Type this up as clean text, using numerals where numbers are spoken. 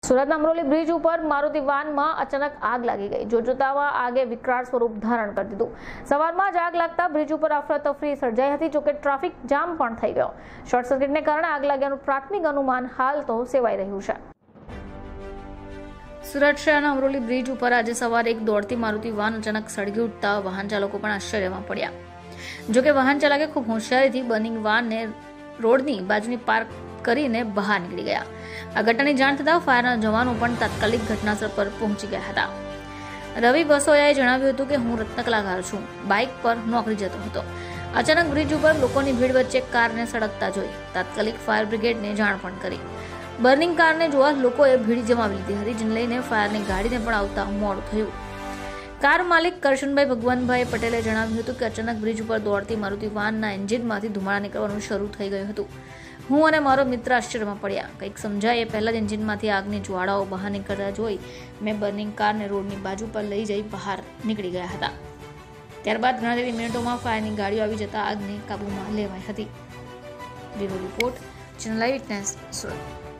સુરતના અમરોલી બ્રિજ ઉપર મારુતિ વાનમાં અચાનક આગ લાગી ગઈ। જોતજોતામાં આગે વિકરાળ સ્વરૂપ ધારણ કરી દીધું। સવારમાં જ આગ લાગતા બ્રિજ ઉપર અફરાતફરી સર્જાઈ હતી। જોકે ટ્રાફિક જામ પણ થઈ ગયો। શોર્ટ સર્કિટને કારણે આગ લાગ્યાનું પ્રાથમિક અનુમાન હાલ તો સેવાઈ રહ્યું છે। સુરત શહેરના અમરોલી બ્રિજ ઉપર આજે સવારે એક દોડતી મારુતિ વાન અચાનક સળગી ઉઠતા વાહન ચાલકો પણ આશ્ચર્યમાં પડ્યા। જોકે વાહન ચાલકે ખૂબ હોશિયારીથી બર્નિંગ વાનને રોડની બાજુની પાર્ક કરીને બહાર નીકળી ગયા। આ ઘટનાની જાણ થતાં ફાયરના જવાનો પણ તાત્કાલિક ઘટનાસ્થળ પર પહોંચી ગયા હતા। રવિ વસોયાએ જણાવ્યું હતું કે હું રત્ન કલાકાર છું, બાઇક પર નોકરી જતો હતો। અચાનક બ્રિજ ઉપર લોકોની ભીડ વચ્ચે કારને સળગતા જોઈ તાત્કાલિક ફાયર બ્રિગેડને જાણ પણ કરી। બર્નિંગ કારને જોવા લોકોએ ભીડ જમાવી લીધી હતી, જેને લઈને ફાયરની ગાડીને પણ આવતા મોડું થયું। કાર માલિક કરશનભાઈ ભગવાનભાઈ પટેલે જણાવ્યું હતું કે અચાનક બ્રિજ ઉપર દોડતી મારુતિ વાનના એન્જિનમાંથી ધુમાડા નીકળવાનું શરૂ થઈ ગયું હતું। હું અને મારો મિત્ર આશ્ચર્યમાં પડ્યા। કંઈક સમજાય એ પહેલા જ એન્જિનમાંથી આગની જ્વાળાઓ બહાર નીકળતા જોઈ મેં બર્નિંગ કારને રોડની બાજુ પર લઈ જઈ બહાર નીકળી ગયા હતા। ત્યારબાદ ગણતરી મિનિટોમાં ફાયરની ગાડીઓ આવી જતા આગને કાબૂમાં લેવાઈ હતી। Bureau report, channel live witness, Surat.